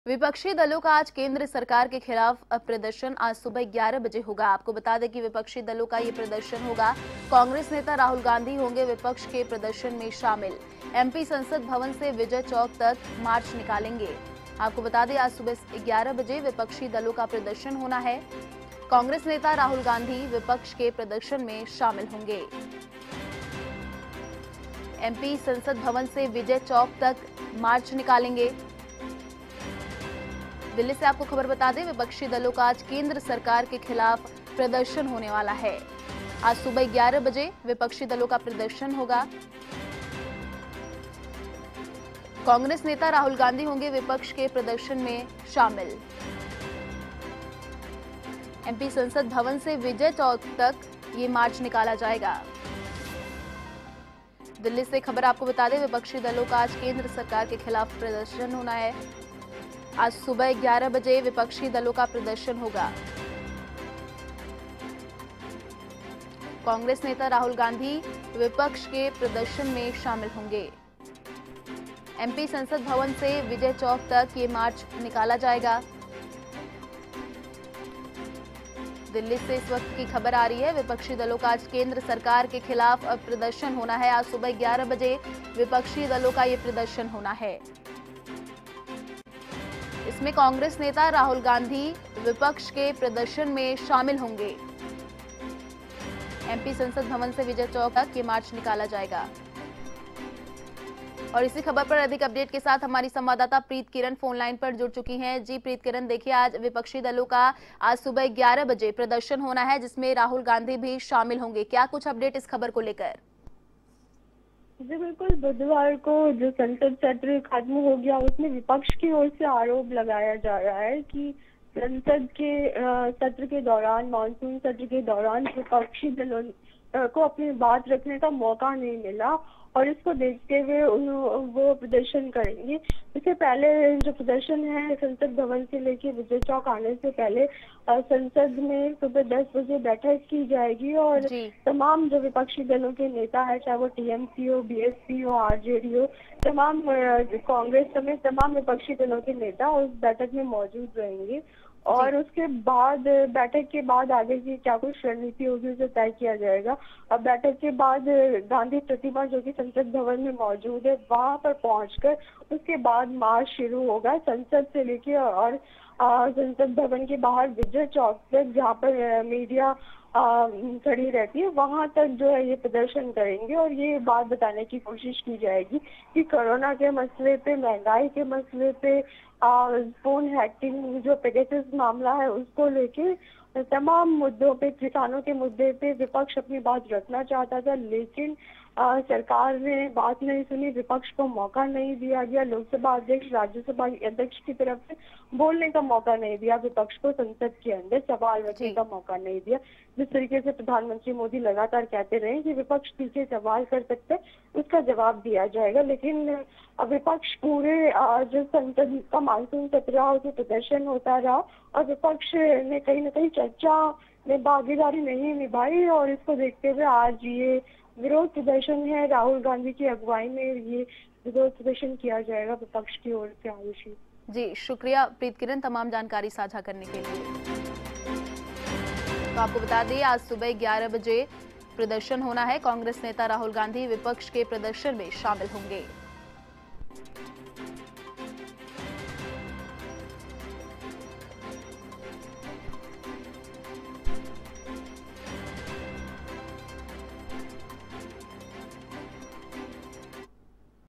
विपक्षी दलों का आज केंद्र सरकार के खिलाफ प्रदर्शन आज सुबह 11 बजे होगा। आपको बता दें कि विपक्षी दलों का ये प्रदर्शन होगा। कांग्रेस नेता राहुल गांधी होंगे विपक्ष के प्रदर्शन में शामिल। एमपी संसद भवन से विजय चौक तक मार्च निकालेंगे। आपको बता दें आज सुबह 11 बजे विपक्षी दलों का प्रदर्शन होना है। कांग्रेस नेता राहुल गांधी विपक्ष के प्रदर्शन में शामिल होंगे। एमपी संसद भवन से विजय चौक तक मार्च निकालेंगे। दिल्ली से आपको खबर बता दें, विपक्षी दलों का आज केंद्र सरकार के खिलाफ प्रदर्शन होने वाला है। आज सुबह 11 बजे विपक्षी दलों का प्रदर्शन होगा। कांग्रेस नेता राहुल गांधी होंगे विपक्ष के प्रदर्शन में शामिल। एमपी संसद भवन से विजय चौक तक ये मार्च निकाला जाएगा। दिल्ली से खबर आपको बता दें, विपक्षी दलों का आज केंद्र सरकार के खिलाफ प्रदर्शन होना है। आज सुबह 11 बजे विपक्षी दलों का प्रदर्शन होगा। कांग्रेस नेता राहुल गांधी विपक्ष के प्रदर्शन में शामिल होंगे। एमपी संसद भवन से विजय चौक तक ये मार्च निकाला जाएगा। दिल्ली से इस वक्त की खबर आ रही है, विपक्षी दलों का आज केंद्र सरकार के खिलाफ प्रदर्शन होना है। आज सुबह 11 बजे विपक्षी दलों का ये प्रदर्शन होना है। इसमें कांग्रेस नेता राहुल गांधी विपक्ष के प्रदर्शन में शामिल होंगे। एमपी संसद भवन से विजय चौक तक ये मार्च निकाला जाएगा। और इसी खबर पर अधिक अपडेट के साथ हमारी संवाददाता प्रीत किरण फोन लाइन पर जुड़ चुकी हैं। जी प्रीत किरण, देखिए आज विपक्षी दलों का आज सुबह 11 बजे प्रदर्शन होना है, जिसमें राहुल गांधी भी शामिल होंगे। क्या कुछ अपडेट इस खबर को लेकर? जी बिल्कुल, बुधवार को जो संसद सत्र खत्म हो गया उसमें विपक्ष की ओर से आरोप लगाया जा रहा है कि संसद के सत्र के दौरान, मानसून सत्र के दौरान विपक्षी दलों को अपनी बात रखने का मौका नहीं मिला और इसको देखते हुए वो प्रदर्शन करेंगे। इससे पहले जो प्रदर्शन है संसद भवन से लेके विजय चौक आने से पहले संसद में सुबह 10 बजे बैठक की जाएगी और तमाम जो विपक्षी दलों के नेता है, चाहे वो टीएमसी हो, बीएसपी हो, आरजेडी हो, तमाम कांग्रेस समेत तमाम विपक्षी दलों के नेता उस बैठक में मौजूद रहेंगे। और उसके बाद बैठक के बाद आगे की क्या कुछ रणनीति होगी उसे तय किया जाएगा। अब बैठक के बाद गांधी प्रतिमा जो कि संसद भवन में मौजूद है वहां पर पहुंचकर उसके बाद मार्च शुरू होगा संसद से लेके और संसद भवन के बाहर विजय चौक तक, जहाँ पर मीडिया खड़ी रहती है, वहां तक जो है ये प्रदर्शन करेंगे और ये बात बताने की कोशिश की जाएगी कि कोरोना के मसले पे, महंगाई के मसले पे, फोन हैकिंग जो पेगासस मामला है उसको लेके तमाम मुद्दों पे, किसानों के मुद्दे पे विपक्ष अपनी बात रखना चाहता था, लेकिन सरकार ने बात नहीं सुनी, विपक्ष को मौका नहीं दिया गया। लोकसभा अध्यक्ष, राज्यसभा अध्यक्ष की तरफ से बोलने का मौका नहीं दिया, विपक्ष को संसद के अंदर सवाल रखने का मौका नहीं दिया। जिस तरीके से प्रधानमंत्री मोदी लगातार कहते रहे कि विपक्ष ठीक सवाल कर सकते उसका जवाब दिया जाएगा, लेकिन विपक्ष पूरे जो संसद का मानसून सत्र रहा उसमें प्रदर्शन होता रहा और विपक्ष ने कहीं ना कहीं चर्चा में भागीदारी नहीं निभाई और इसको देखते हुए आज ये विरोध प्रदर्शन है। राहुल गांधी की अगुवाई में ये विरोध प्रदर्शन किया जाएगा विपक्ष की ओर से। आयुषी जी, शुक्रिया प्रीत किरण तमाम जानकारी साझा करने के लिए। तो आपको बता दें आज सुबह 11 बजे प्रदर्शन होना है। कांग्रेस नेता राहुल गांधी विपक्ष के प्रदर्शन में शामिल होंगे।